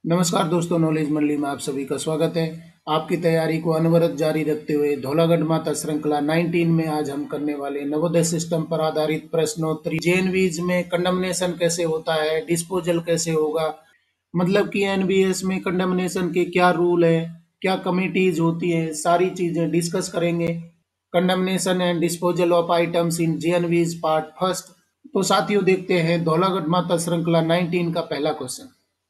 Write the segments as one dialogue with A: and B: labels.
A: नमस्कार दोस्तों, नॉलेज मंडली में आप सभी का स्वागत है। आपकी तैयारी को अनवरत जारी रखते हुए धौलागढ़ माता श्रृंखला 19 में आज हम करने वाले नवोदय सिस्टम पर आधारित प्रश्नोत्तरी। जेएनवीज में कंडमनेशन कैसे होता है, डिस्पोजल कैसे होगा, मतलब कि एनबीएस में कंडमनेशन के क्या रूल है, क्या कमिटीज होती है, सारी चीजें डिस्कस करेंगे। Condemnation and disposal of items in JNVs part first. तो साथियों, देखते हैं धौलागढ़ माता श्रृंखला 19 का पहला question.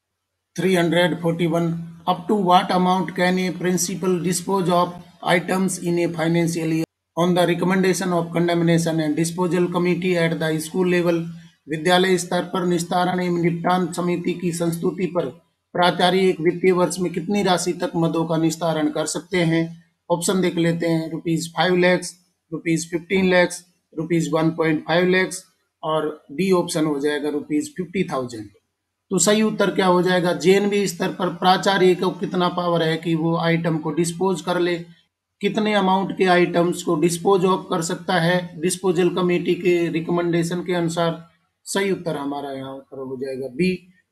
A: 341. Up to what amount can a principal dispose of items in a financial year? On the recommendation of condemnation and disposal committee at the school level, विद्यालय स्तर पर निस्तारण एवं निपटान समिति की संस्तुति पर प्राचार्य एक वित्तीय वर्ष में कितनी राशि तक मदों का निस्तारण कर सकते हैं? ऑप्शन देख लेते हैं। ₹5 lakhs, ₹15 lakhs, ₹1.5 lakhs और डी ऑप्शन हो जाएगा ₹50,000। तो सही उत्तर क्या हो जाएगा? जेएनवी स्तर पर प्राचार्य को कितना पावर है कि वो आइटम को डिस्पोज कर ले, कितने अमाउंट के आइटम्स को डिस्पोज ऑफ कर सकता है डिस्पोजल कमेटी के रिकमेंडेशन के अनुसार। सही उत्तर हमारा यहाँ पर हो जाएगा बी,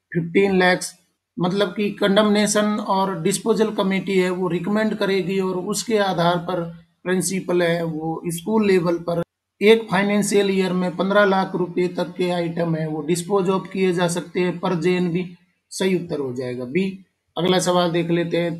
A: 15 लैक्स। मतलब कि कंडमनेशन और डिस्पोजल कमेटी है वो रिकमेंड करेगी और उसके आधार पर प्रिंसिपल है वो स्कूल लेवल पर एक फाइनेंशियल ईयर में 15 लाख रुपए तक के आइटम है वो डिस्पोज ऑफ किए जा सकते हैं पर जेएनबी। सही उत्तर हो जाएगा बी। अगला सवाल देख लेते हैं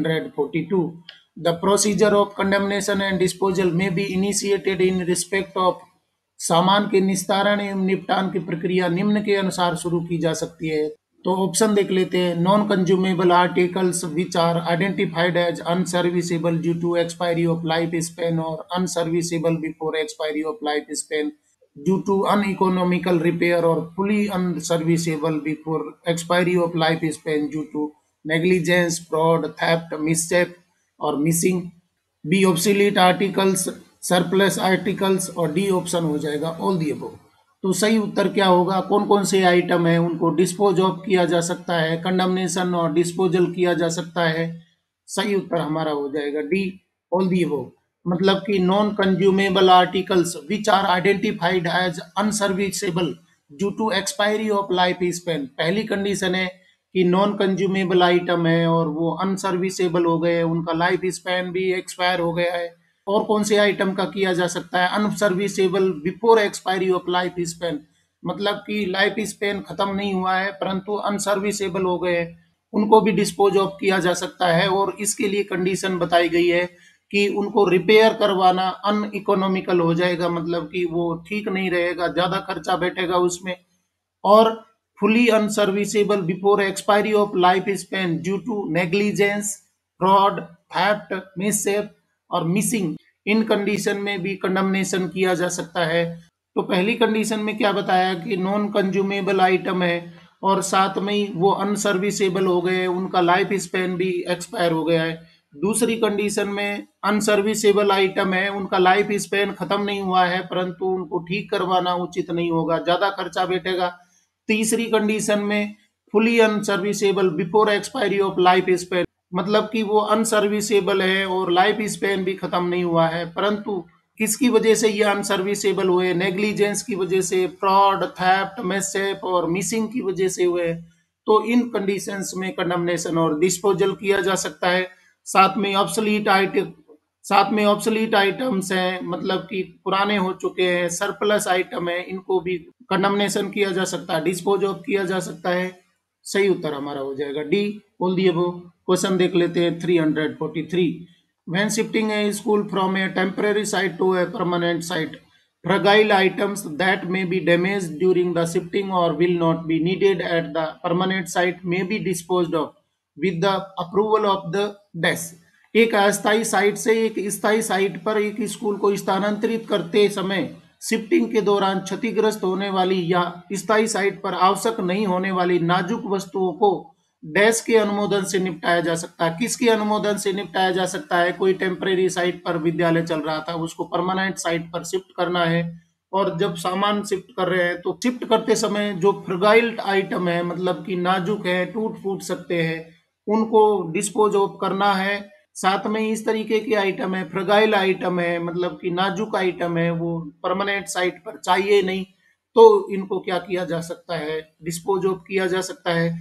A: 342। The procedure of condemnation and disposal may be initiated in respect of. सामान के निस्तारण एवं निपटान की प्रक्रिया निम्न के अनुसार शुरू की जा सकती है। तो ऑप्शन देख लेते हैं। Non consumable articles which are identified as unserviceable due to expiry of life span और unserviceable before expiry of life span due to uneconomical repair और fully unserviceable before expiry of life span due to negligence, fraud, theft, मिसचेप और missing. B obsolete articles, surplus articles और D option हो जाएगा all the above. तो सही उत्तर क्या होगा? कौन कौन से आइटम है उनको डिस्पोज ऑफ किया जा सकता है, कंडमनेशन और डिस्पोजल किया जा सकता है। सही उत्तर हमारा हो जाएगा डी, ऑल दी अबव। मतलब कि non consumable articles which are identified as unserviceable due to expiry of life span. पहली कंडीशन है कि नॉन कंज्यूमेबल आइटम है और वो अनसर्विसेबल हो गए, उनका लाइफ स्पैन भी एक्सपायर हो गया है। और कौन से आइटम का किया जा सकता है? Unserviceable before expiry of life span, मतलब कि लाइफ स्पैन खत्म नहीं हुआ है परंतु अनसर्विसेबल हो गए, उनको भी डिस्पोज ऑफ किया जा सकता है। और इसके लिए कंडीशन बताई गई है कि उनको रिपेयर करवाना अन इकोनॉमिकल हो जाएगा, मतलब कि वो ठीक नहीं रहेगा, ज्यादा खर्चा बैठेगा उसमें। और fully unserviceable before expiry of life span due to negligence, fraud, theft, mishap और मिसिंग। इन कंडीशन में भी कंडमनेशन किया जा सकता है। तो पहली कंडीशन में क्या बताया कि नॉन कंज्यूमेबल आइटम है और साथ में ही वो अनसर्विसेबल हो गए, उनका लाइफ स्पेन भी एक्सपायर हो गया है। दूसरी कंडीशन में अनसर्विसेबल आइटम है, उनका लाइफ स्पेन खत्म नहीं हुआ है परंतु उनको ठीक करवाना उचित नहीं होगा, ज्यादा खर्चा बैठेगा। तीसरी कंडीशन में fully unserviceable before expiry of life span, मतलब कि वो अनसर्विसेबल है और लाइफ स्पेन भी खत्म नहीं हुआ है परंतु किसकी वजह से ये अनसर्विसेबल हुए? नेग्लिजेंस की वजह से, फ्रॉड, थेफ्ट, मिसचेप और मिसिंग की वजह से हुए। तो इन कंडीशंस में कंडमनेशन और डिस्पोजल किया जा सकता है। साथ में ऑब्सोलीट आइटम, साथ में ऑब्सोलीट आइटम्स हैं, मतलब कि पुराने हो चुके हैं, सरप्लस आइटम है, इनको भी कंडमनेशन किया जा सकता है, डिस्पोज ऑफ किया जा सकता है। सही उत्तर हमारा हो जाएगा D, all the above. Question देख लेते हैं 343। When shifting a school from a temporary site to a permanent site, fragile items that may be damaged during the shifting or will not be needed at the permanent site may be disposed of with the approval of the dash। एक अस्थायी site से एक स्थायी site पर एक school को स्थानांतरित करते समय शिफ्टिंग के दौरान क्षतिग्रस्त होने वाली या स्थायी साइट पर आवश्यक नहीं होने वाली नाजुक वस्तुओं को डैश के अनुमोदन से निपटाया जा सकता है। किसके अनुमोदन से निपटाया जा सकता है? कोई टेम्परेरी साइट पर विद्यालय चल रहा था, उसको परमानेंट साइट पर शिफ्ट करना है और जब सामान शिफ्ट कर रहे हैं तो शिफ्ट करते समय जो फ्रगाइल आइटम है, मतलब कि नाजुक है, टूट फूट सकते हैं, उनको डिस्पोज ऑफ करना है। साथ में इस तरीके के आइटम है, फ्रगाइल आइटम है, मतलब कि नाजुक आइटम है, वो परमानेंट साइट पर चाहिए नहीं, तो इनको क्या किया जा सकता है? डिस्पोज ऑफ किया जा सकता है।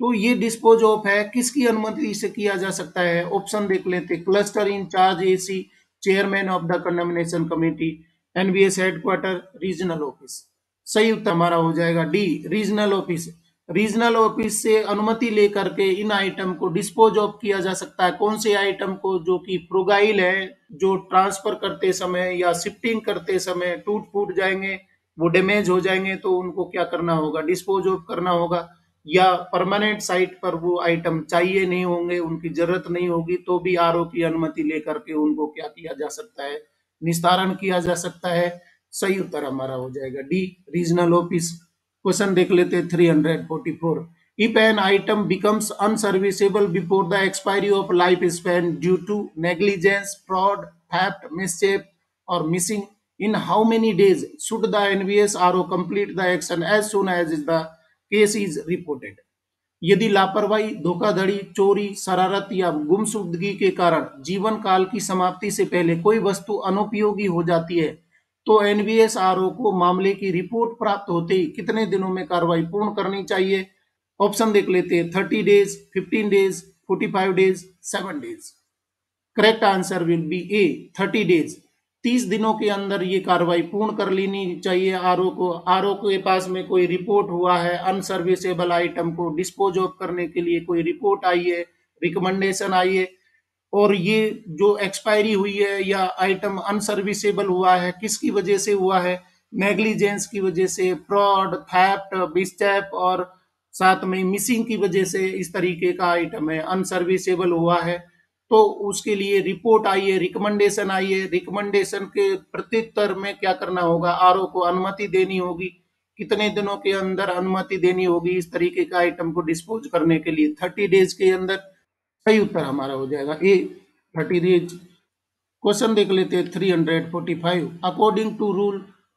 A: तो ये डिस्पोज ऑफ है किसकी अनुमति से किया जा सकता है? ऑप्शन देख लेते, cluster incharge AC, chairman of the condemnation committee, NVS headquarter, regional office. सही उत्तर हमारा हो जाएगा D, regional office. Regional office से अनुमति लेकर के इन आइटम को डिस्पोज ऑफ किया जा सकता है। कौन से आइटम को? जो कि फ्रूगाइल है, जो ट्रांसफर करते समय या शिफ्टिंग करते समय टूट फूट जाएंगे, वो डैमेज हो जाएंगे, तो उनको क्या करना होगा? डिस्पोज ऑफ करना होगा। या परमानेंट साइट पर वो आइटम चाहिए नहीं होंगे, उनकी जरूरत नहीं होगी, तो भी आरओ की अनुमति लेकर के उनको क्या किया जा सकता है? निस्तारण किया जा सकता है। सही उत्तर हमारा हो जाएगा डी, रीजनल ऑफिस। क्वेश्चन देख लेते हैं 344। If an item becomes unserviceable before the expiry of life span due to negligence, fraud, theft, मिसचेप और missing, in how many days should the NVS RO complete the action as soon as the case is reported? यदि लापरवाही, धोखाधड़ी, चोरी, शरारत या गुमशुदगी के कारण जीवन काल की समाप्ति से पहले कोई वस्तु अनुपयोगी हो जाती है, तो एनवीएस आरओ को मामले की रिपोर्ट प्राप्त होते ही कितने दिनों में कार्रवाई पूर्ण करनी चाहिए? ऑप्शन देख लेते हैं, 30 days, 15 days, 45 days, 7 days. Correct answer will be A, 30 days. 30 दिनों के अंदर ये कार्रवाई पूर्ण कर लेनी चाहिए आरओ को। आरओ के पास में कोई रिपोर्ट हुआ है, अनसर्विसेबल आइटम को डिस्पोज ऑफ करने के लिए कोई रिपोर्ट आई है, रिकमेंडेशन आई है, और ये जो एक्सपायरी हुई है या आइटम अनसर्विसेबल हुआ है, किसकी वजह से हुआ है? नेग्लिजेंस की वजह से, फ्रॉड, थेफ्ट, मिसचेप और साथ में मिसिंग की वजह से इस तरीके का आइटम है, अनसर्विसेबल हुआ है, तो उसके लिए रिपोर्ट आई है, रिकमेंडेशन आई है। रिकमेंडेशन के प्रत्युत्तर में क्या करना होगा? आरओ को अनुमति देनी होगी। कितने दिनों के अंदर अनुमति देनी होगी इस तरीके का आइटम को डिस्पोज करने के लिए? 30 डेज के अंदर। सही उत्तर हमारा हो जाएगा ए, 30 डेज। क्वेश्चन देख लेते हैं 345। According to rule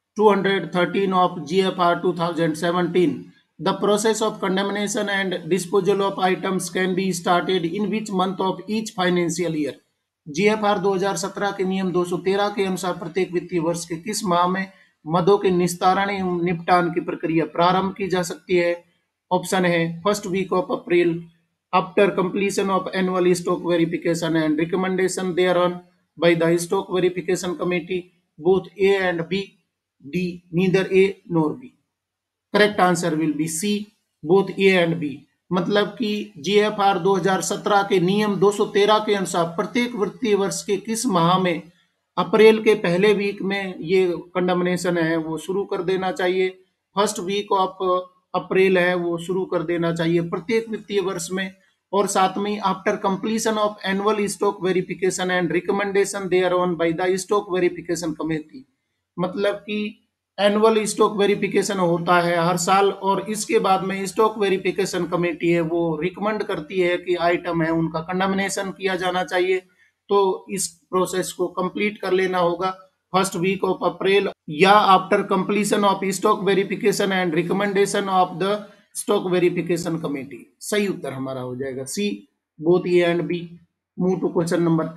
A: 213 of GFR 2017, the process of condemnation and disposal of items can be started in which month of each financial year? GFR 2017 के नियम 213 के अनुसार प्रत्येक वित्तीय वर्ष के किस माह में मदों के निस्तारण एवं निपटान की प्रक्रिया प्रारंभ की जा सकती है? ऑप्शन है, first week of April, after completion of annual stock verification and recommendation thereon by the stock verification committee, both A and B, D, neither A nor B. Correct answer will be C, both A and B. मतलब कि GFR 2017 के नियम 213 के अनुसार प्रत्येक वित्तीय वर्ष के किस माह में, अप्रैल के पहले वीक में ये कंडमनेशन है वो शुरू कर देना चाहिए। फर्स्ट वीक ऑफ अप्रैल है वो शुरू कर देना चाहिए प्रत्येक वित्तीय वर्ष में। और साथ में after completion of annual stock verification and recommendation thereon by the stock verification committee. मतलब कि एनुअल स्टॉक वेरिफिकेशन होता है हर साल, और इसके बाद में स्टॉक वेरिफिकेशन कमेटी है वो रिकमेंड करती है कि आइटम है उनका कंडमनेशन किया जाना चाहिए। तो इस प्रोसेस को कंप्लीट कर लेना होगा फर्स्ट वीक ऑफ अप्रैल या after completion of stock verification and recommendation of the stock verification committee. सही उत्तर हमारा हो जाएगा C, both A and B. Move to question number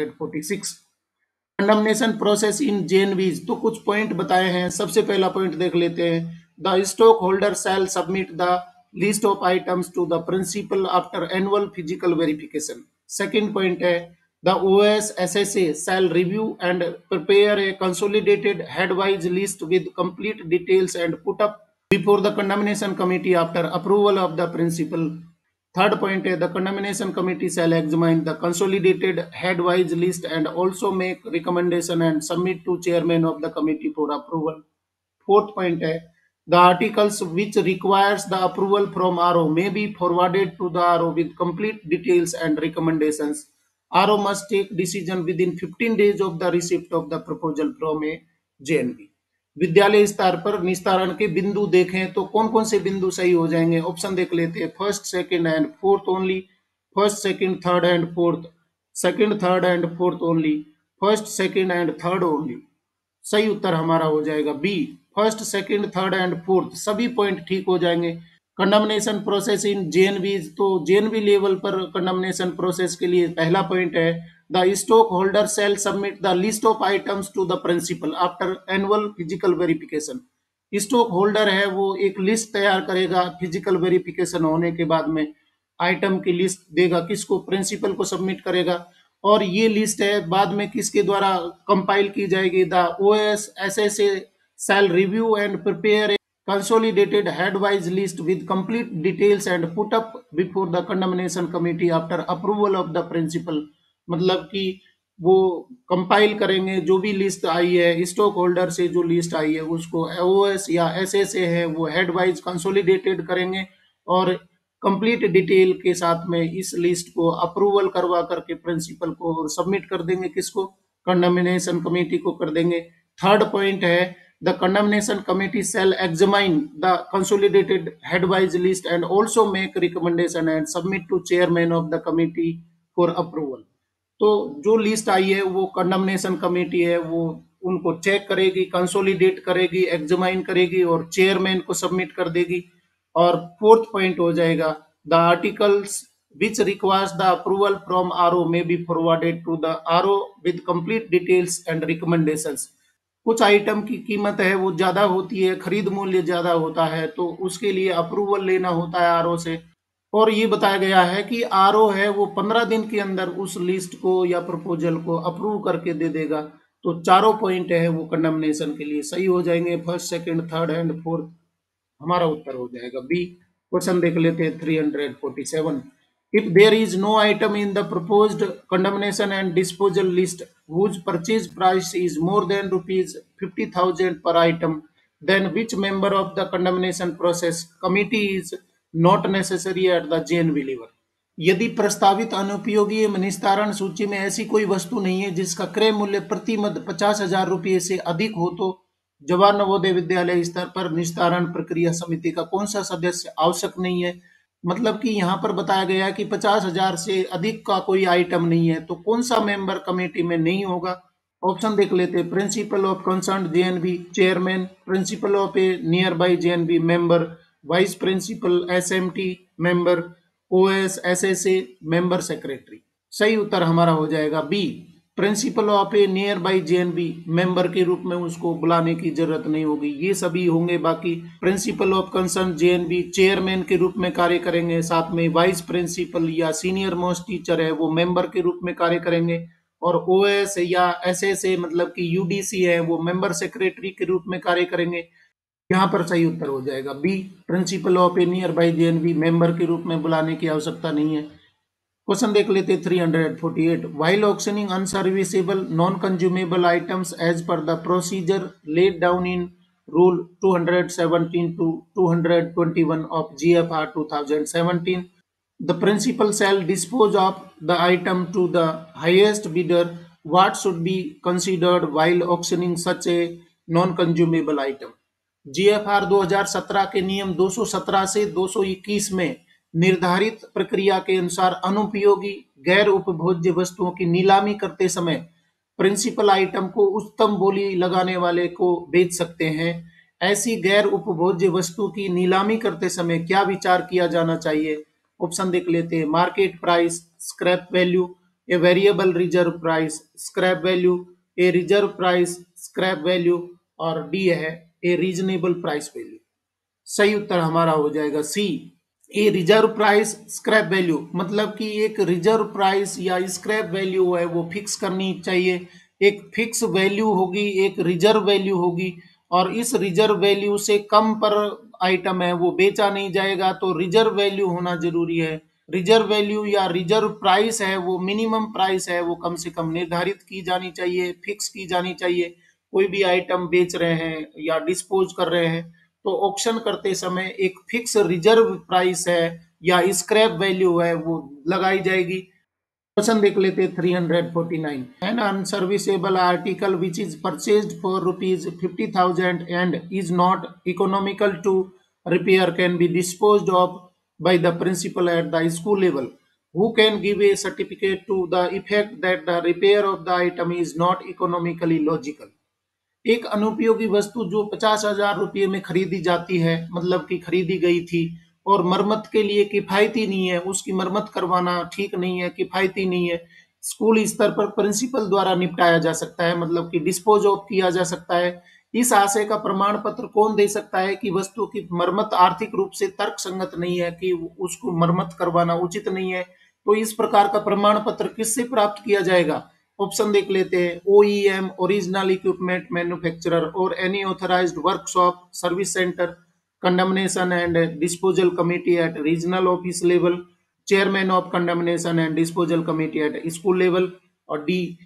A: 346। Condemnation process in JNVs, तो कुछ पॉइंट बताए हैं। सबसे पहला पॉइंट देख लेते हैं, the stock holder shall submit the list of items to the principal after annual physical verification. Second point है, the OS SSA shall review and prepare a consolidated headwise list with complete details and put up before the condemnation committee after approval of the principal. Third point है, the condemnation committee shall examine the consolidated head-wise list and also make recommendation and submit to chairman of the committee for approval. Fourth point है, the articles which requires the approval from RO may be forwarded to the RO with complete details and recommendations. RO must take decision within 15 days of the receipt of the proposal from a JNB. विद्यालय स्तर पर निस्तारण के बिंदु देखें तो कौन कौन से बिंदु सही हो जाएंगे? ऑप्शन देख लेते हैं, first, second and fourth only, first, second, third and fourth, second, third and fourth only, first, second and third only. सही उत्तर हमारा हो जाएगा B, first, second, third and fourth, सभी पॉइंट ठीक हो जाएंगे। कंडमनेशन प्रोसेस इन जेएनवी, तो जेएनवी लेवल पर कंडमनेशन प्रोसेस के लिए पहला पॉइंट है, the stockholder shall submit the list of items to the principal after annual physical verification. Stock holder है वो एक लिस्ट तैयार करेगा, फिजिकल वेरिफिकेशन होने के बाद में आइटम की लिस्ट देगा, किसको, प्रिंसिपल को सबमिट करेगा। और ये लिस्ट है बाद में किसके द्वारा कंपाइल की जाएगी, the OS SSA shall review and prepare a consolidated head-wise list with complete details and put up before the condemnation committee after approval of the principal। मतलब कि वो कंपाइल करेंगे जो भी लिस्ट आई है, स्टॉक होल्डर से जो लिस्ट आई है उसको ओएस या एसएसए है वो हेड वाइज कंसोलिडेटेड करेंगे और कंप्लीट डिटेल के साथ में इस लिस्ट को अप्रूवल करवा करके प्रिंसिपल को सबमिट कर देंगे, किसको, कंडमनेशन कमेटी को कर देंगे। थर्ड पॉइंट है, the condemnation committee shall examine the consolidated headwise list and also make recommendation and submit to chairman of the committee for approval। तो जो लिस्ट आई है वो कंडमनेशन कमेटी है वो उनको चेक करेगी, कंसोलिडेट करेगी, एग्जामाइन करेगी और चेयरमैन को सबमिट कर देगी। और फोर्थ पॉइंट हो जाएगा, the articles which requires the approval from RO may be forwarded to the RO with complete details and recommendations। कुछ आइटम की कीमत है वो ज्यादा होती है, खरीद मूल्य ज्यादा होता है, तो उसके लिए अप्रूवल लेना होता है आरओ से। और ये बताया गया है कि आरओ है वो 15 दिन के अंदर उस लिस्ट को या प्रपोजल को अप्रूव करके दे देगा। तो चारों पॉइंट है वो कंडमनेशन के लिए सही हो जाएंगे, first second third and fourth हमारा उत्तर हो जाएगा बी। क्वेश्चन देख लेते हैं 347। If there is no item in the proposed condemnation and disposal list whose purchase price is more than rupees 50,000 per item, then which member of the condemnation process committee is not necessary at the JNV level। यदि प्रस्तावित अनुपयोगी निस्तारण सूची में ऐसी कोई वस्तु नहीं है जिसका क्रय मूल्य प्रति मद 50,000 रुपये से अधिक हो, तो जवाहर नवोदय विद्यालय स्तर पर निस्तारण प्रक्रिया समिति का कौन सा सदस्य आवश्यक नहीं है। मतलब कि यहाँ पर बताया गया कि 50,000 से अधिक का कोई आइटम नहीं है, तो कौन सा मेंबर कमेटी में नहीं होगा। ऑप्शन देख लेते हैं, principal of concern JNB chairman, principal of a nearby JNB member, vice principal SMT member, OS SSA member secretary. सही उत्तर हमारा हो जाएगा B, principal of a nearby JNB member के रूप में उसको बुलाने की जरूरत नहीं होगी, ये सभी होंगे। बाकी principal of concern JNB chairman के रूप में कार्य करेंगे, साथ में वाइस प्रिंसिपल या सीनियर मोस्ट टीचर है वो मेंबर के रूप में कार्य करेंगे, और ओएस या एसएसए मतलब कि यूडीसी है वो मेंबर सेक्रेटरी के रूप में कार्य करेंगे। यहाँ पर सही उत्तर हो जाएगा B, principal of a nearby JNB member के रूप में बुलाने की आवश्यकता नहीं है। क्वेश्चन देख लेते 348। While auctioning unserviceable non consumable items as per the procedure laid down in rule 217 to 221 of GFR 2017, the principal shall dispose of the item to the highest bidder। What should be considered while auctioning such a non-consumable item। GFR 2017 के नियम 217 से 221 में निर्धारित प्रक्रिया के अनुसार अनुपयोगी गैर उपभोज्य वस्तुओं की नीलामी करते समय प्रिंसिपल आइटम को उच्चतम बोली लगाने वाले को बेच सकते हैं। ऐसी गैर उपभोज्य वस्तु की नीलामी करते समय क्या विचार किया जाना चाहिए। ऑप्शन देख लेते हैं, market price, scrap value, a variable reserve price, scrap value, a reserve price, scrap value, और डी है ए रीजनेबल प्राइस वैल्यू। सही उत्तर हमारा हो जाएगा C, a reserve price scrap value. मतलब कि एक रिजर्व प्राइस या स्क्रैप वैल्यू है वो फिक्स करनी चाहिए, एक फिक्स वैल्यू होगी, एक रिजर्व वैल्यू होगी, और इस रिजर्व वैल्यू से कम पर आइटम है वो बेचा नहीं जाएगा, तो रिजर्व वैल्यू होना जरूरी है। रिजर्व वैल्यू या रिजर्व प्राइस है वो मिनिमम प्राइस है वो कम से कम निर्धारित की जानी चाहिए, फिक्स की जानी चाहिए। कोई भी आइटम बेच रहे हैं या डिस्पोज कर रहे हैं तो ऑक्शन करते समय एक फिक्स रिजर्व प्राइस है या स्क्रैप वैल्यू है वो लगाई जाएगी। क्वेश्चन देख लेते हैं 349। An unserviceable article which is purchased for rupees 50,000 and is not economical to repair can be disposed off by the principal at the school level. Who can give a certificate to the effect that the repair of the item is not economically logical. एक अनुपयोगी वस्तु जो 50,000 रुपये में खरीदी जाती है, मतलब कि खरीदी गई थी और मरम्मत के लिए किफायती नहीं है, उसकी मरम्मत करवाना ठीक नहीं है, किफायती नहीं है, स्कूल स्तर पर प्रिंसिपल द्वारा निपटाया जा सकता है, मतलब कि डिस्पोज ऑफ किया जा सकता है। इस आशय का प्रमाण पत्र कौन दे सकता है कि वस्तु की मरम्मत आर्थिक रूप से तर्कसंगत नहीं है, कि उसको मरम्मत करवाना उचित नहीं है, तो इस प्रकार का प्रमाण पत्र किससे प्राप्त किया जाएगा? ऑप्शन देख लेते हैं। OEM, ओरिजिनल इक्विपमेंट मैन्युफैक्चरर, और any authorised workshop, service centre, condemnation and disposal committee at regional office level, chairman of condemnation and disposal committee at school level, और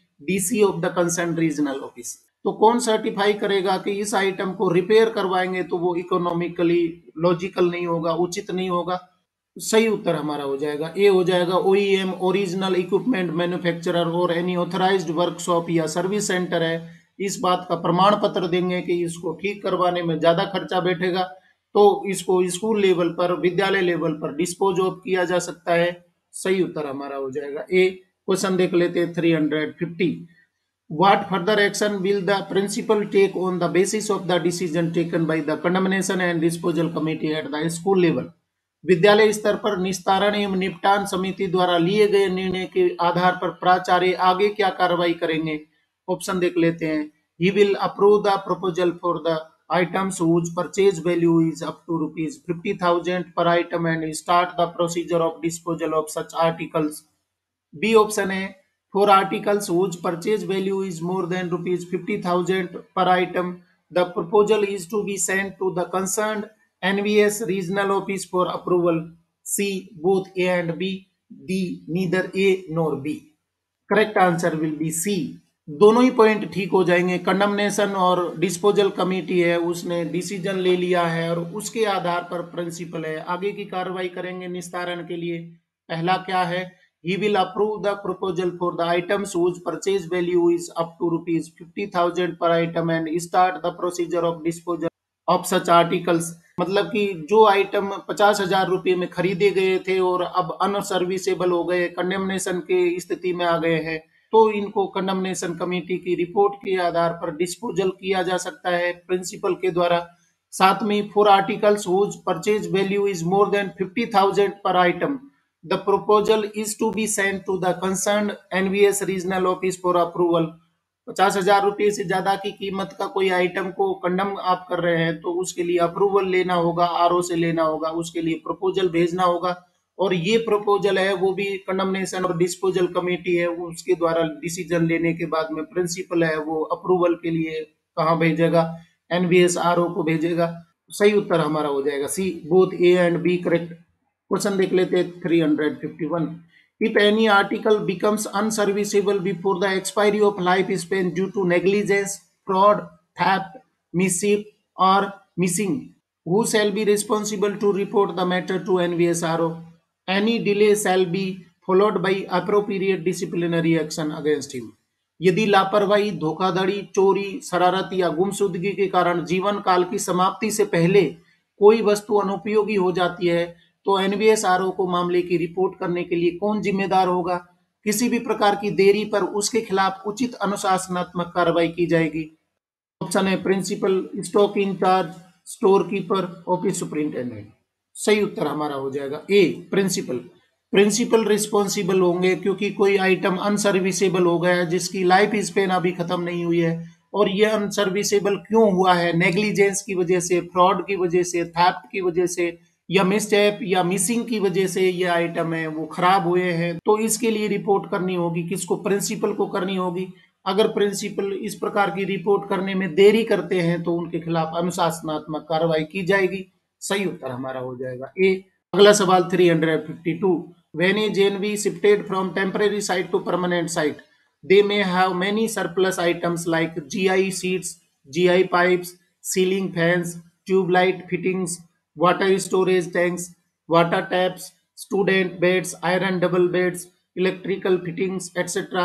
A: DC of the concerned regional office। तो कौन certify करेगा कि इस item को repair करवाएंगे तो वो इकोनॉमिकली लॉजिकल नहीं होगा, उचित नहीं होगा? सही उत्तर हमारा हो जाएगा ए हो जाएगा। OEM, ओरिजिनल इक्विपमेंट मैन्युफैक्चरर, और एनी ऑथराइज्ड वर्कशॉप या सर्विस सेंटर है, इस बात का प्रमाण पत्र देंगे कि इसको ठीक करवाने में ज्यादा खर्चा बैठेगा, तो इसको स्कूल लेवल पर, विद्यालय लेवल पर डिस्पोज ऑफ किया जा सकता है। सही उत्तर हमारा हो जाएगा ए। क्वेश्चन देख लेते हैं 350। What further action will the principal take on the basis of the decision taken by the condemnation and disposal committee at the school level? विद्यालय स्तर पर निस्तारण एवं निपटान समिति द्वारा लिए गए निर्णय के आधार पर प्राचार्य आगे क्या कार्रवाई करेंगे? ऑप्शन देख लेते हैं। He will approve the proposal for the items whose purchase value is up to rupees 50,000 per item and start the procedure of disposal of such articles। B option है। For articles whose purchase value is more than rupees 50,000 per item, the proposal is to be sent to the concerned NVS regional office for approval। C, both A and B। D, neither A nor B। Correct answer will be C. दोनों ही point ठीक हो जाएंगे। Condemnation और disposal committee है, उसने decision ले लिया है और उसके आधार पर प्रिंसिपल है आगे की कार्रवाई करेंगे निस्तारण के लिए। पहला क्या है? He will approve the proposal for the items whose purchase value is up to rupees 50,000 per item and start the procedure of disposal of such articles। मतलब कि जो आइटम 50,000 रुपये में खरीदे गए थे और अब अनसर्विसेबल हो गए, कंडेमनेशन के स्थिति में आ गए हैं, तो इनको कंडेमनेशन कमेटी की रिपोर्ट के आधार पर डिस्पोजल किया जा सकता है प्रिंसिपल के द्वारा। साथ में for articles whose purchase value is more than 50,000 पर item, the proposal is to be sent to the concern NVS regional office for approval. 50,000 रुपये से ज्यादा की कीमत का कोई आइटम को कंडम आप कर रहे हैं तो उसके लिए अप्रूवल लेना होगा, RO से लेना होगा, उसके लिए प्रपोजल भेजना होगा, और ये प्रपोजल है वो भी कंडमनेशन और डिस्पोजल कमेटी है उसके द्वारा डिसीजन लेने के बाद में प्रिंसिपल है वो अप्रूवल के लिए कहाँ भेजेगा? NVS RO को भेजेगा। सही उत्तर हमारा हो जाएगा C, both A and B correct. Question देख लेते हैं 351। If any article becomes unserviceable before the expiry of lifespan due to negligence, fraud, theft, mischief, or missing, who shall be responsible to report the matter to NVSRO? Any delay shall be followed by appropriate disciplinary action against him। यदि लापरवाही, धोखाधड़ी, चोरी, शरारत या गुमशुदगी के कारण जीवन काल की समाप्ति से पहले कोई वस्तु अनुपयोगी हो जाती है तो NVSRO को मामले की रिपोर्ट करने के लिए कौन जिम्मेदार होगा? किसी भी प्रकार की देरी पर उसके खिलाफ उचित अनुशासनात्मक कार्रवाई की जाएगी। ऑप्शन है principal, stock incharge, store keeper, office superintendent. सही उत्तर हमारा हो जाएगा ए, प्रिंसिपल। प्रिंसिपल रिस्पॉन्सिबल होंगे क्योंकि कोई आइटम अनसर्विसेबल हो गया जिसकी लाइफ स्पेन अभी खत्म नहीं हुई है, और ये अनसर्विसेबल क्यों हुआ है? नेग्लिजेंस की वजह से, फ्रॉड की वजह से, थेफ्ट की वजह से, या मिसटेप या मिसिंग की वजह से ये आइटम है वो खराब हुए हैं, तो इसके लिए रिपोर्ट करनी होगी। किसको? प्रिंसिपल को करनी होगी। अगर प्रिंसिपल इस प्रकार की रिपोर्ट करने में देरी करते हैं तो उनके खिलाफ अनुशासनात्मक कार्रवाई की जाएगी। सही उत्तर हमारा हो जाएगा ए। अगला सवाल 352। When a JNV shifted from temporary site to permanent site, they may have many surplus items like GI sheets, GI pipes, ceiling fans, tube light fittings, water storage tanks, water taps, student beds, iron double beds, electrical fittings, etc.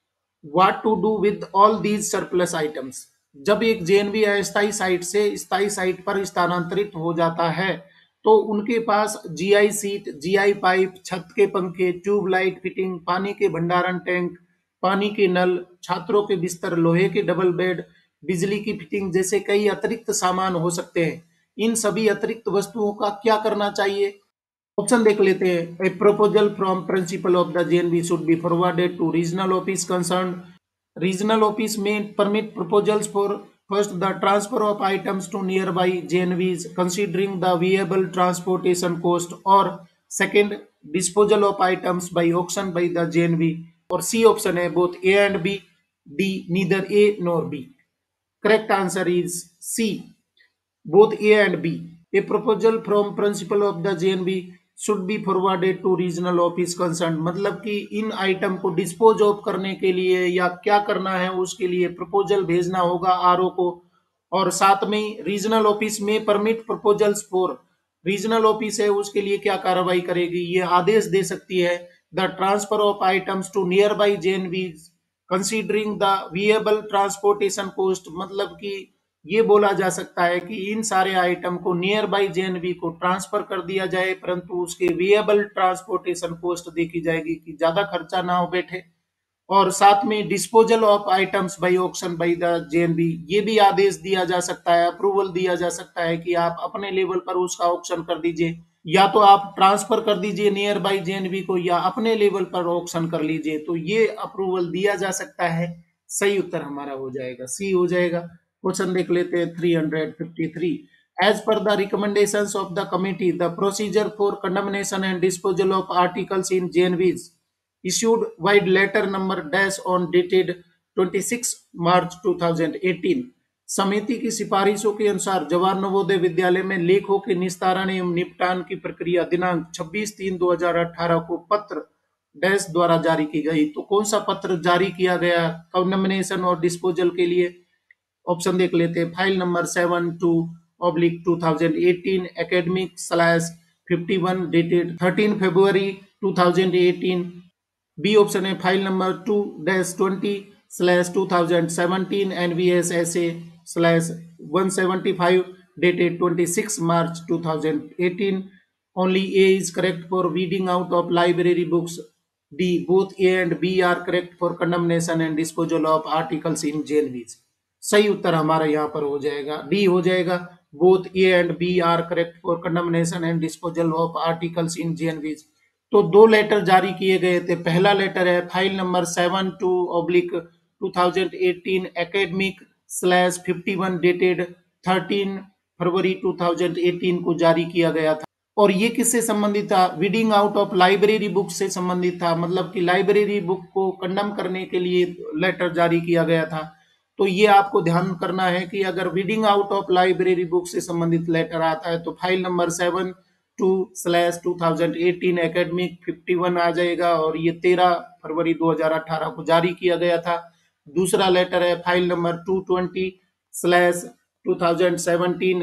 A: What to do with all these surplus items? जब एक JNV अस्थायी site से स्थायी site पर स्थानांतरित हो जाता है तो उनके पास GI सीट, GI पाइप, छत के पंखे, ट्यूब लाइट फिटिंग, पानी के भंडारण टैंक, पानी के नल, छात्रों के बिस्तर, लोहे के डबल बेड, बिजली की फिटिंग जैसे कई अतिरिक्त सामान हो सकते हैं। इन सभी अतिरिक्त वस्तुओं का क्या करना चाहिए? ऑप्शन देख लेते हैं। A proposal from principal of the JNV should be forwarded to regional office concern. Regional office may permit proposals for First, the transfer of items to nearby JNVs considering the viable transportation cost, or second, disposal of items by auction by the JNV, और C option है both A and B, D neither A nor B. Correct answer is C, both A and B. A proposal from principal of the JNB should be forwarded to regional office concerned. मतलब कि इन item को dispose off करने के लिए या क्या करना है उसके लिए प्रपोजल भेजना होगा आरओ को, और साथ में regional office may permit proposals for, regional office है उसके लिए क्या कार्रवाई करेगी, ये आदेश दे सकती है the transfer of items to nearby JNV considering the viable transportation cost. मतलब कि ये बोला जा सकता है कि इन सारे आइटम को नियर बाई जेएनवी को ट्रांसफर कर दिया जाए, परंतु उसके विएबल ट्रांसपोर्टेशन कॉस्ट देखी जाएगी कि ज्यादा खर्चा ना हो बैठे, और साथ में disposal of items by auction by the JNV, ये भी आदेश दिया जा सकता है, अप्रूवल दिया जा सकता है कि आप अपने लेवल पर उसका ऑक्शन कर दीजिए, या तो आप ट्रांसफर कर दीजिए नियर बाय जेएनबी को, या अपने लेवल पर ऑक्शन कर लीजिए, तो ये अप्रूवल दिया जा सकता है। सही उत्तर हमारा हो जाएगा सी हो जाएगा। क्वेश्चन देख लेते हैं 353। As per the recommendations of the committee the procedure for condemnation and disposal of articles in JNVs issued wide letter number dash on dated 26 March 2018। समिति की सिफारिशों के अनुसार जवाहर नवोदय विद्यालय में लेखों के निस्तारण एवं निपटान की प्रक्रिया दिनांक 26/3/2018 को पत्र डैश द्वारा जारी की गई। तो कौन सा पत्र जारी किया गया कंडमनेशन और डिस्पोजल के लिए? ऑप्शन देख लेते हैं। File number 72/2018 academic/51 dated 13 February 2018। B option है file number 2-20/2017 NVS/175 dated 26 March 2018। Only A is correct for reading out of library books. D both A and B are correct for condemnation and disposal of articles in JNVs. सही उत्तर हमारा यहाँ पर हो जाएगा D हो जाएगा। Both A and B are correct for condemnation and disposal of articles in JNVs. तो दो लेटर जारी किए गए थे। पहला लेटर है file number 72/2018 academic/51 dated 13 February 2018 को जारी किया गया था। और ये किससे संबंधित था? Reading out of library book से संबंधित था। मतलब कि लाइब्रेरी बुक को कंडम करने के लिए लेटर जारी किया गया था। तो ये आपको ध्यान करना है कि अगर reading out of library book से संबंधित लेटर आता है तो फाइल नंबर 72/2018 एकेडमिक 51 आ जाएगा, और ये 13 फरवरी 2018 को जारी किया गया था। दूसरा लेटर है file number 220/2017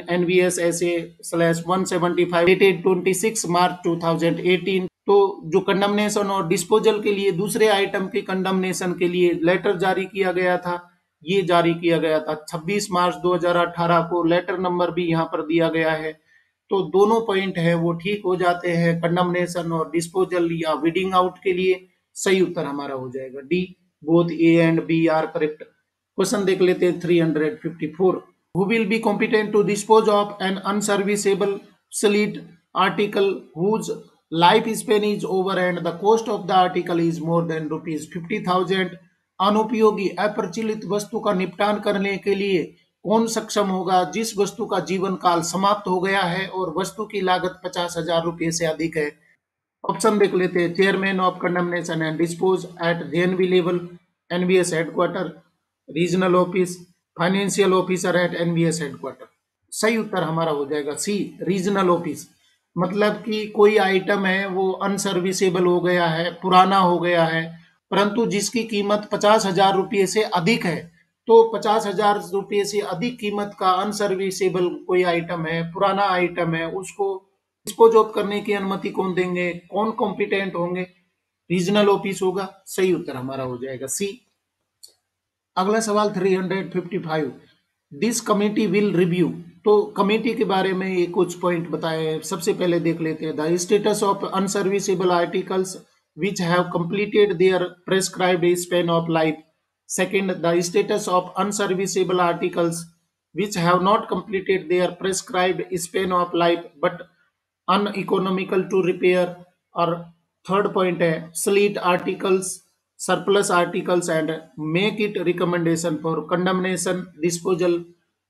A: NVS/175 dated 26 March 2018। तो जो कंडमनेशन और डिस्पोजल के लिए दूसरे आइटम के कंडमनेशन के लिए लेटर जारी किया गया था, ये जारी किया गया था 26 मार्च 2018 को। लेटर नंबर भी यहाँ पर दिया गया है। तो दोनों पॉइंट है वो ठीक हो जाते हैं कंडमनेशन और डिस्पोजल या वीडिंग आउट के लिए। सही उत्तर हमारा हो जाएगा D, both A and B are correct. Question देख लेते हैं 354। Who will be competent to dispose off an unserviceable obsolete article whose life span is over and the cost of the article is more than rupees 50,000। अनुपयोगी अप्रचलित वस्तु का निपटान करने के लिए कौन सक्षम होगा जिस वस्तु का जीवन काल समाप्त हो गया है और वस्तु की लागत 50,000 रुपए से अधिक है? ऑप्शन देख लेते हैं। Chairman of condemnation and dispose at JNV level, NVS headquarter, regional office, financial officer at NVS headquarter. सही उत्तर हमारा हो जाएगा सी, रीजनल ऑफिस। मतलब कि कोई आइटम है वो अनसर्विसेबल हो गया है, पुराना हो गया है, परंतु जिसकी कीमत 50,000 रुपये से अधिक है, तो 50,000 रुपये से अधिक कीमत का अनसर्विसेबल कोई आइटम है, पुराना आइटम है, उसको डिस्पोज ऑफ करने की अनुमति कौन देंगे, कौन कॉम्पिटेंट होंगे? रीजनल ऑफिस होगा। सही उत्तर हमारा हो जाएगा सी। अगला सवाल 355। This committee will review. तो कमेटी के बारे में ये कुछ पॉइंट बताए हैं। सबसे पहले देख लेते हैं। The status of unserviceable articles which have completed their prescribed span of life. Second, the status of unserviceable articles which have not completed their prescribed span of life but uneconomical to repair. और third point है obsolete articles, surplus articles and make it recommendation for condemnation, disposal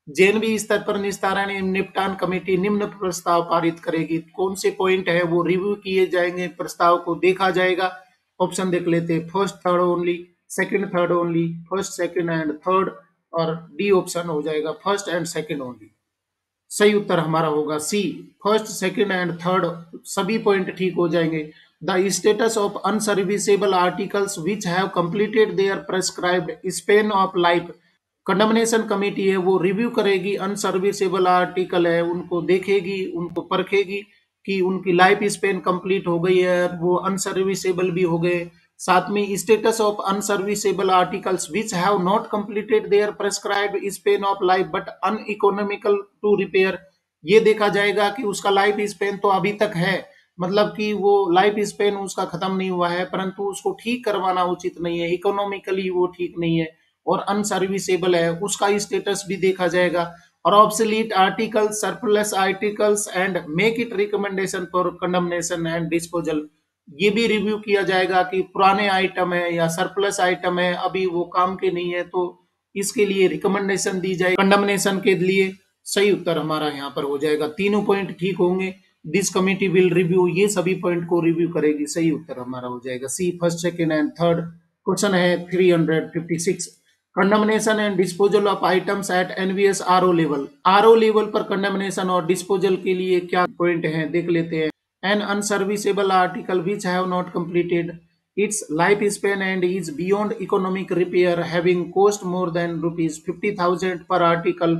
A: JNV स्तर पर निस्तारण एवं निपटान committee निम्न प्रस्ताव पारित करेगी। कौन से पॉइंट है वो रिव्यू किए जाएंगे, प्रस्ताव को देखा जाएगा। ऑप्शन देख लेते हैं, first third only, second third only, first second and third, और डी ऑप्शन हो जाएगा फर्स्ट एंड सेकंड ओनली। सही उत्तर हमारा होगा C, first second and third सभी पॉइंट ठीक हो जाएंगे। The status of unserviceable articles which have completed their prescribed span of life, condemnation committee है वो रिव्यू करेगी। अनसर्विसेबल आर्टिकल है उनको देखेगी, उनको परखेगी कि उनकी लाइफ स्पेन कंप्लीट हो गई है, वो अनसर्विसेबल भी हो गए। साथ में status of unserviceable articles which have not completed their prescribed span of life but uneconomical to repair, ये देखा जाएगा कि उसका लाइफ स्पेन तो अभी तक है, मतलब कि वो लाइफ स्पेन उसका खत्म नहीं हुआ है, परंतु उसको ठीक करवाना उचित नहीं है, इकोनॉमिकली वो ठीक नहीं है और अनसर्विसेबल है, उसका स्टेटस भी देखा जाएगा। और obsolete articles, surplus articles and make it recommendation for condemnation and disposal, ये भी रिव्यू किया जाएगा कि पुराने आइटम है या सरप्लस आइटम है, अभी वो काम के नहीं है, तो इसके लिए रिकमेंडेशन दी जाए कंडमनेशन के लिए। सही उत्तर हमारा यहाँ पर हो जाएगा, तीनों पॉइंट ठीक होंगे। दिस कमिटी विल रिव्यू, ये सभी पॉइंट को रिव्यू करेगी। सही उत्तर हमारा हो जाएगा C, first second and third. Question है 356, condemnation and disposal of items at NVS RO level. RO level पर कंडमनेशन और डिस्पोजल के लिए क्या पॉइंट हैं देख लेते हैं। An unserviceable article which have not completed its lifespan and is beyond economic repair having cost more than rupees 50,000 per article.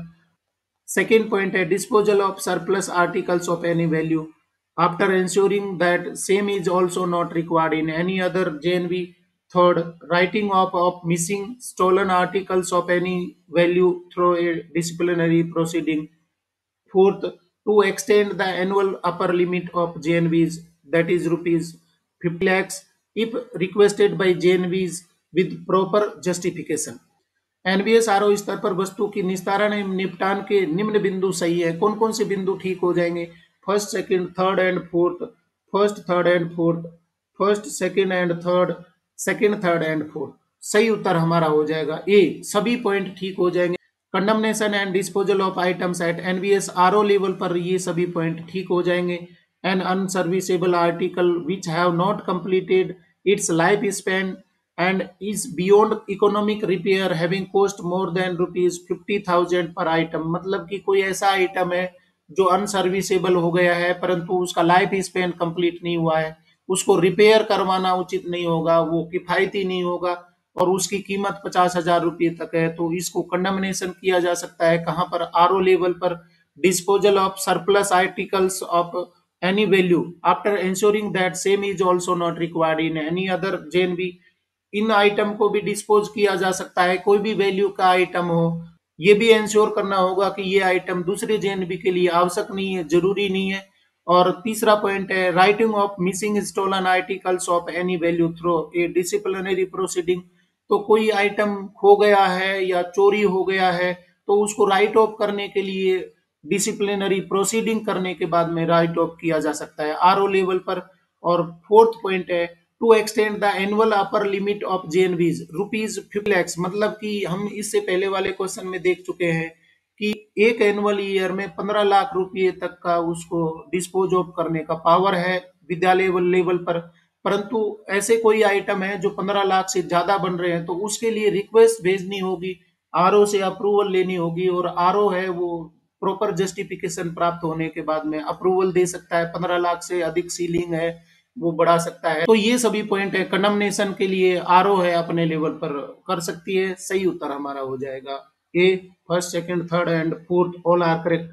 A: Second point है disposal of surplus articles of any value after ensuring that same is also not required in any other JNV. Third, writing off of missing stolen articles of any value through a disciplinary proceeding. Fourth, to extend the annual upper limit of JNVs, that is rupees 50 lakhs, if requested by JNVs with proper justification. NBS RO स्तर पर वस्तु की निस्तारण एवं निपटान के निम्न बिंदु सही है। कौन कौन से बिंदु ठीक हो जाएंगे? First second third and fourth, first third and fourth, first second and third, second third and fourth. सही उत्तर हमारा हो जाएगा ए, सभी पॉइंट ठीक हो जाएंगे। Condemnation and disposal of items at NBS RO level पर ये सभी पॉइंट ठीक हो जाएंगे। An unserviceable article which have not completed its life span and is beyond economic repair having cost more than rupees 50,000 per item, मतलब कि कोई ऐसा आइटम है जो अनसर्विसेबल हो गया है परंतु उसका लाइफ स्पेन कंप्लीट नहीं हुआ है, उसको रिपेयर करवाना उचित नहीं होगा, वो किफायती नहीं होगा और उसकी कीमत 50,000 रुपये तक है, तो इसको कंडमनेशन किया जा सकता है। कहाँ पर? आरओ लेवल पर। Disposal of surplus articles of any value after ensuring that same is also not required in any other JNB, इन आइटम को भी डिस्पोज किया जा सकता है, कोई भी वैल्यू का आइटम हो, ये भी इंश्योर करना होगा कि ये आइटम दूसरे जेएनबी के लिए आवश्यक नहीं है, जरूरी नहीं है। और तीसरा पॉइंट है writing off missing stolen articles of any value through a disciplinary proceeding, तो कोई आइटम खो गया है या चोरी हो गया है तो उसको राइट ऑफ करने के लिए डिसिप्लिनरी प्रोसीडिंग करने के बाद में राइट ऑफ किया जा सकता है आरओ लेवल पर। और फोर्थ पॉइंट है to extend the annual upper limit of JNVs rupees 50 lakhs, मतलब कि हम इससे पहले वाले क्वेश्चन में देख चुके हैं कि एक एनुअल ईयर में 15 लाख रुपए तक का उसको डिस्पोज ऑफ करने का पावर है विद्यालय लेवल पर, परंतु ऐसे कोई आइटम है जो 15 लाख से ज्यादा बन रहे हैं तो उसके लिए रिक्वेस्ट भेजनी होगी, आरओ से अप्रूवल लेनी होगी और आरओ है वो प्रॉपर जस्टिफिकेशन प्राप्त होने के बाद में अप्रूवल दे सकता है। 15 लाख से अधिक सीलिंग है वो बढ़ा सकता है, तो ये सभी पॉइंट है कंडमनेशन के लिए आरओ है अपने लेवल पर कर सकती है। सही उत्तर हमारा हो जाएगा A, first second third and fourth all are correct.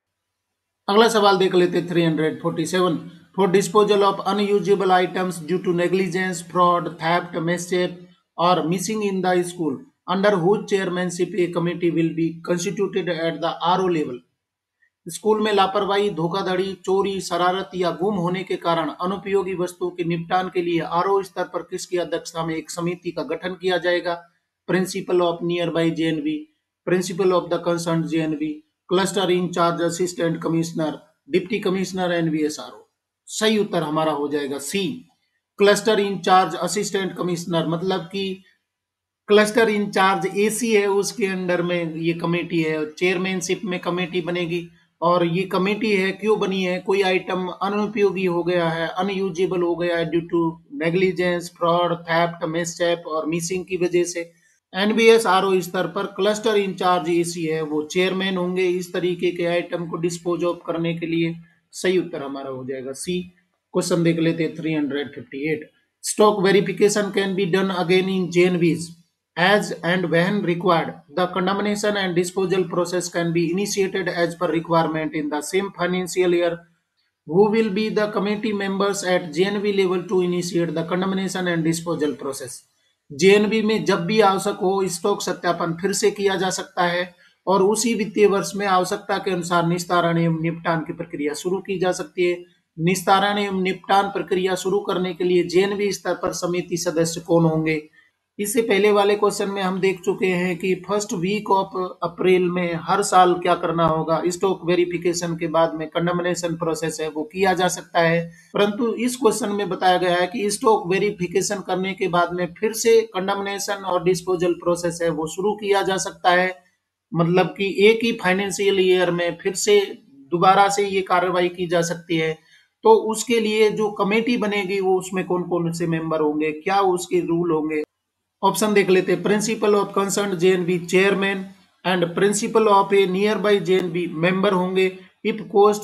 A: अगला सवाल देख लेते 347, for disposal of unusable items due to negligence, fraud, theft, मिसचेप और missing in the school under whose chairmanship a committee will be constituted at the RO level. School में लापरवाही, धोखाधड़ी, चोरी, शरारत या गुम होने के कारण अनुपयोगी वस्तुओं के निपटान के लिए आरओ स्तर पर किसकी अध्यक्षता में एक समिति का गठन किया जाएगा? Principal of nearby JNB, principal of the concern JNB, cluster incharge assistant commissioner, deputy commissioner NVS RO. सही उत्तर हमारा हो जाएगा C, cluster incharge assistant commissioner, मतलब कि क्लस्टर इंचार्ज एसी है, उसके अंडर में ये कमेटी है, चेयरमैनशिप में कमेटी बनेगी। और ये कमेटी है क्यों बनी है, कोई आइटम अनुपयोगी हो गया है, अनयूजेबल हो गया है due to negligence, fraud, theft, मिसचेप और मिसिंग की वजह से। एनबीएस आरओ स्तर पर क्लस्टर इंचार्ज एसी है, वो चेयरमैन होंगे इस तरीके के आइटम को डिस्पोज ऑफ करने के लिए। सही उत्तर हमारा हो जाएगा सी। क्वेश्चन देख लेते हैं 358। Stock verification can be done again in JNVs as and when required. The condemnation and disposal process can be initiated as per requirement in the same financial year. Who will be the committee members at JNV level to initiate the condemnation and disposal process? JNB में जब भी आवश्यक हो stock सत्यापन फिर से किया जा सकता है और उसी वित्तीय वर्ष में आवश्यकता के अनुसार निस्तारण एवं निपटान की प्रक्रिया शुरू की जा सकती है। निस्तारण एवं निपटान प्रक्रिया शुरू करने के लिए जेएनबी स्तर पर समिति सदस्य कौन होंगे? इससे पहले वाले क्वेश्चन में हम देख चुके हैं कि फर्स्ट वीक ऑफ अप्रैल में हर साल क्या करना होगा, स्टॉक वेरिफिकेशन के बाद में कंडमनेशन प्रोसेस है वो किया जा सकता है। परंतु इस क्वेश्चन में बताया गया है कि स्टॉक वेरिफिकेशन करने के बाद में फिर से कंडमनेशन और डिस्पोजल प्रोसेस है वो शुरू किया जा सकता है। मतलब कि एक ही फाइनेंशियल ईयर में फिर से दोबारा से ये कार्रवाई की जा सकती है। तो उसके लिए जो कमेटी बनेगी वो उसमें कौन कौन से मेंबर होंगे, क्या उसके रूल होंगे? ऑप्शन देख लेते हैं। Principal of concern JNB chairman and principal of a nearby JNB member होंगे इफ कोस्ट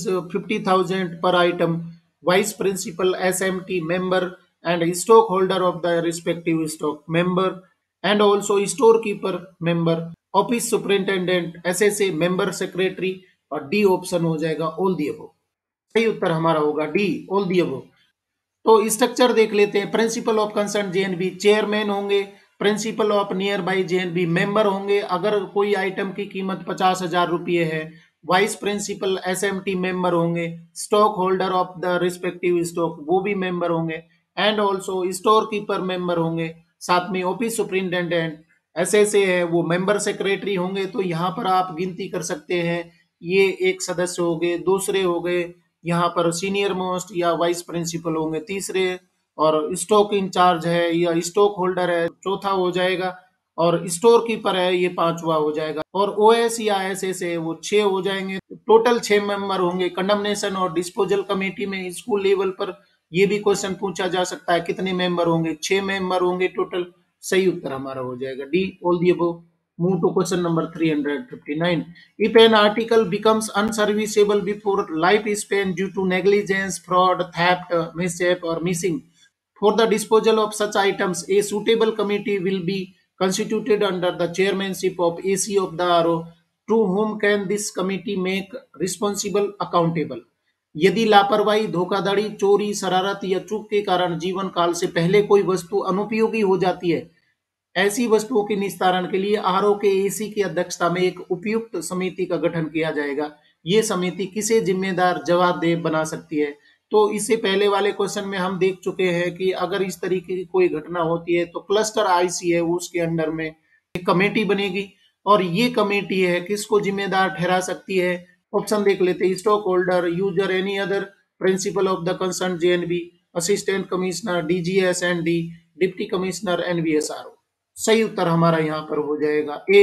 A: ₹50,000 पर item. Vice principal SMT member and stock holder of the respective stock member and also store keeper member. Office superintendent SSA member secretary. और D option हो जाएगा all the above. सही उत्तर हमारा होगा D all the above. तो structure देख लेते हैं। Principal of concern JNB chairman होंगे, principal of nearby JNB member होंगे अगर कोई आइटम की कीमत 50,000 रुपये है। वाइस प्रिंसिपल एसएमटी मेंबर होंगे, stock holder of the respective stock वो भी मेंबर होंगे and also store keeper member होंगे। साथ में ऑफिस सुपरिंटेंडेंट एसएसए है वो मेंबर सेक्रेटरी होंगे। तो यहाँ पर आप गिनती कर सकते हैं, ये एक सदस्य हो गए, दूसरे हो गए यहाँ पर सीनियर मोस्ट या वाइस प्रिंसिपल होंगे तीसरे, और स्टॉक इंचार्ज है या स्टॉक होल्डर है चौथा हो जाएगा, और स्टोर कीपर है ये पांचवा हो जाएगा, और ओएस या एसएस है वो 6 हो जाएंगे। टोटल 6 मेंबर होंगे कंडमनेशन और डिस्पोजल कमेटी में। स्कूल लेवल पर ये भी क्वेश्चन पूछा जा सकता है कितने मेंबर होंगे, 6 मेंबर होंगे टोटल। सही उत्तर हमारा हो जाएगा D all the above. Move to question number 359. If an article becomes unserviceable before lifespan due to negligence, fraud, theft, mishap, or missing, for the disposal of such items, a suitable committee will be constituted under the chairmanship of AC of the RO, to whom can this committee make responsible accountable. यदि लापरवाही, धोखाधड़ी, चोरी, शरारत या चूक के कारण जीवन काल से पहले कोई वस्तु अनुपयोगी हो जाती है, ऐसी वस्तुओं के निस्तारण के लिए आरओ के एसी की अध्यक्षता में एक उपयुक्त समिति का गठन किया जाएगा। ये समिति किसे जिम्मेदार जवाबदेह बना सकती है? तो इससे पहले वाले क्वेश्चन में हम देख चुके हैं कि अगर इस तरीके की कोई घटना होती है तो क्लस्टर आईसी है उसके अंडर में एक कमेटी बनेगी, और ये कमेटी है किसको जिम्मेदार ठहरा सकती है? ऑप्शन देख लेते हैं। Stock holder, user, any other, principal of the concern JNB, assistant commissioner, DGS and D, deputy commissioner, NVS RO. सही उत्तर हमारा यहाँ पर हो जाएगा A,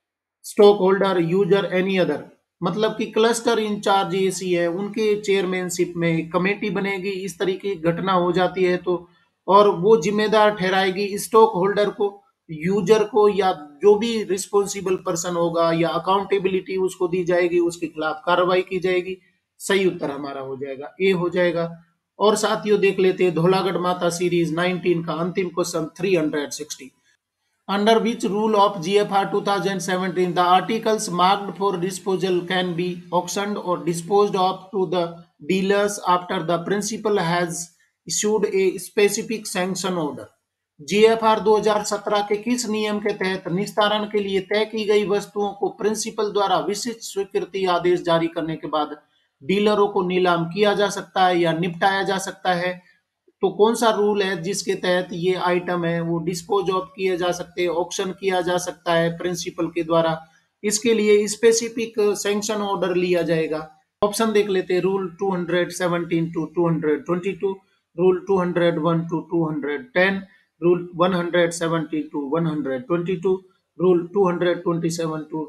A: stock holder, user, any other. मतलब कि क्लस्टर इंचार्ज एसी है उनके चेयरमैनशिप में कमेटी बनेगी, इस तरीके की घटना हो जाती है तो, और वो जिम्मेदार ठहराएगी स्टॉक होल्डर को, यूजर को, या जो भी रिस्पॉन्सिबल पर्सन होगा या अकाउंटेबिलिटी उसको दी जाएगी, उसके खिलाफ कार्रवाई की जाएगी। सही उत्तर हमारा हो जाएगा ए हो जाएगा। और साथियों देख लेते हैं धौलागढ़ माता सीरीज 19 का अंतिम question 360। Under which rule of GFR 2017, the articles marked for disposal can be auctioned or disposed of to the dealers after the principal has issued a specific sanction order. GFR 2017 के किस नियम के तहत निस्तारण के लिए तय की गई वस्तुओं को प्रिंसिपल द्वारा विशिष्ट स्वीकृति आदेश जारी करने के बाद डीलरों को नीलाम किया जा सकता है या निपटाया जा सकता है? तो कौन सा रूल है जिसके तहत ये आइटम है वो डिस्पोज ऑफ किए जा सकते हैं, ऑक्शन किया जा सकता है प्रिंसिपल के द्वारा? इसके लिए स्पेसिफिक सैंक्शन ऑर्डर लिया जाएगा। ऑप्शन देख लेते हैं। Rule 217 to 222, rule 201 to 210, Rule 170 to 122, Rule 227 to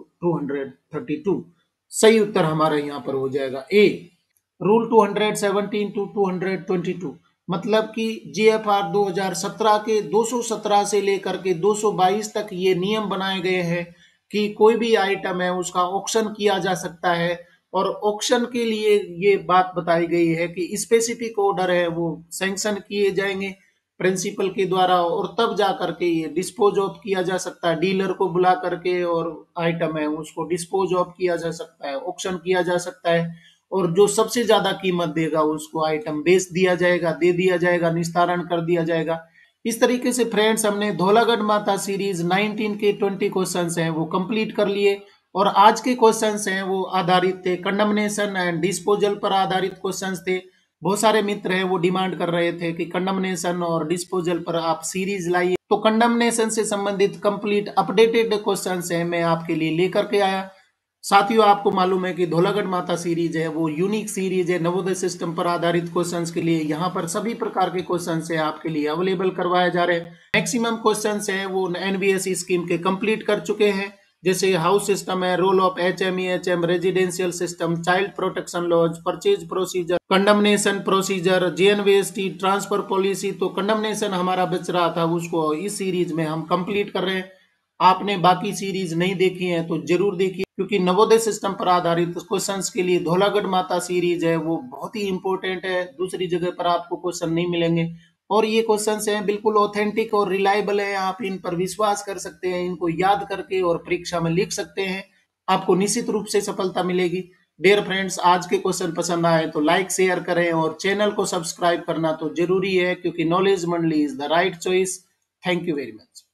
A: 232। सही उत्तर हमारा यहाँ पर हो जाएगा ए। रूल 217 टू 222 मतलब कि जीएफआर 2017 के 217 से लेकर के 222 तक ये नियम बनाए गए हैं कि कोई भी आइटम है उसका ऑक्शन किया जा सकता है, और ऑक्शन के लिए ये बात बताई गई है कि स्पेसिफिक ऑर्डर है वो सैंक्शन किए जाएंगे प्रिंसिपल के द्वारा, और तब जा करके ये डिस्पोज ऑफ किया जा सकता है, डीलर को बुला करके और आइटम है उसको डिस्पोज ऑफ किया जा सकता है, ऑक्शन किया जा सकता है, और जो सबसे ज्यादा कीमत देगा उसको आइटम बेच दिया जाएगा, दे दिया जाएगा, निस्तारण कर दिया जाएगा। इस तरीके से फ्रेंड्स हमने धौलागढ़ माता सीरीज 19 के 20 क्वेश्चंस हैं वो कंप्लीट कर लिए, और आज के क्वेश्चंस हैं वो आधारित थे कंडमनेशन एंड डिस्पोजल पर आधारित क्वेश्चंस थे। बहुत सारे मित्र हैं वो डिमांड कर रहे थे कि कंडमनेशन और डिस्पोजल पर आप सीरीज लाइए, तो कंडमनेशन से संबंधित कंप्लीट अपडेटेड क्वेश्चंस हैं मैं आपके लिए लेकर के आया। साथियों आपको मालूम है कि धौलागढ़ माता सीरीज है वो यूनिक सीरीज है, नवोदय सिस्टम पर आधारित क्वेश्चंस के लिए यहाँ पर सभी प्रकार के क्वेश्चंस है आपके लिए अवेलेबल करवाए जा रहे हैं। मैक्सिमम क्वेश्चंस है वो एनबीएसई स्कीम के कंप्लीट कर चुके हैं, जैसे हाउस सिस्टम है, role of HM residential system, child protection laws, purchase procedure, condemnation procedure, GNVST, transfer policy. तो कंडमनेशन हमारा बच रहा था उसको इस सीरीज में हम कंप्लीट कर रहे हैं। आपने बाकी सीरीज नहीं देखी है तो जरूर देखिए, क्योंकि नवोदय सिस्टम पर आधारित क्वेश्चंस के लिए धौलागढ़ माता सीरीज है वो बहुत ही इंपॉर्टेंट है, दूसरी जगह पर आपको क्वेश्चन नहीं मिलेंगे, और ये क्वेश्चंस हैं बिल्कुल ऑथेंटिक और रिलायबल है, आप इन पर विश्वास कर सकते हैं, इनको याद करके और परीक्षा में लिख सकते हैं, आपको निश्चित रूप से सफलता मिलेगी। डियर फ्रेंड्स, आज के क्वेश्चन पसंद आए तो लाइक शेयर करें और चैनल को सब्सक्राइब करना तो जरूरी है, क्योंकि knowledge Mandali is the right choice. Thank you very much.